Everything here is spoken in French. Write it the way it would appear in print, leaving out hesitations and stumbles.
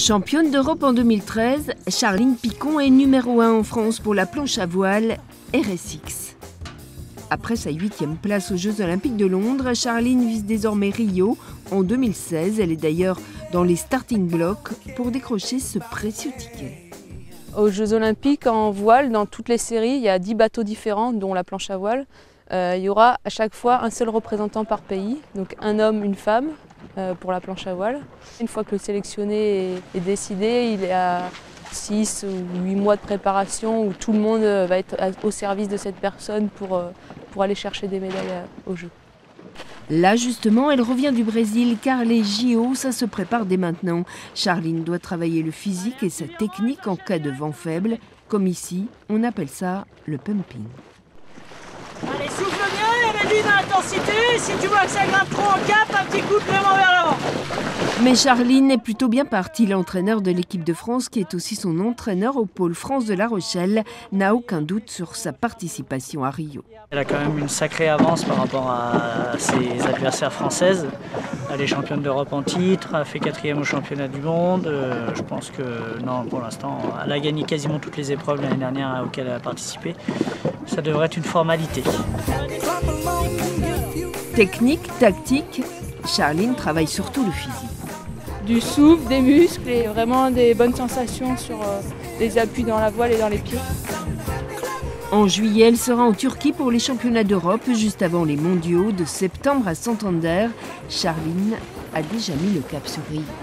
Championne d'Europe en 2013, Charline Picon est numéro 1 en France pour la planche à voile RSX. Après sa 8e place aux Jeux Olympiques de Londres, Charline vise désormais Rio en 2016. Elle est d'ailleurs dans les starting blocks pour décrocher ce précieux ticket. Aux Jeux Olympiques en voile, dans toutes les séries, il y a 10 bateaux différents, dont la planche à voile. Il y aura à chaque fois un seul représentant par pays, donc un homme, une femme pour la planche à voile. Une fois que le sélectionné est décidé, il y a 6 ou 8 mois de préparation où tout le monde va être au service de cette personne pour aller chercher des médailles aux Jeux. Là justement, elle revient du Brésil car les JO, ça se prépare dès maintenant. Charline doit travailler le physique et sa technique en cas de vent faible. Comme ici, on appelle ça le pumping. Allez, souffle bien et réduis dans l'intensité. Si tu vois que ça grimpe trop en cap, un petit coup de paiement vers l'avant. Mais Charline est plutôt bien partie. L'entraîneur de l'équipe de France, qui est aussi son entraîneur au pôle France de La Rochelle, n'a aucun doute sur sa participation à Rio. Elle a quand même une sacrée avance par rapport à ses adversaires françaises. Elle est championne d'Europe en titre, a fait 4e au championnat du monde. Je pense que non, pour l'instant, elle a gagné quasiment toutes les épreuves l'année dernière auxquelles elle a participé. Ça devrait être une formalité. Technique, tactique, Charline travaille surtout le physique. Du souffle, des muscles et vraiment des bonnes sensations sur les appuis dans la voile et dans les pieds. En juillet, elle sera en Turquie pour les championnats d'Europe, juste avant les mondiaux de septembre à Santander. Charline a déjà mis le cap sur Rio.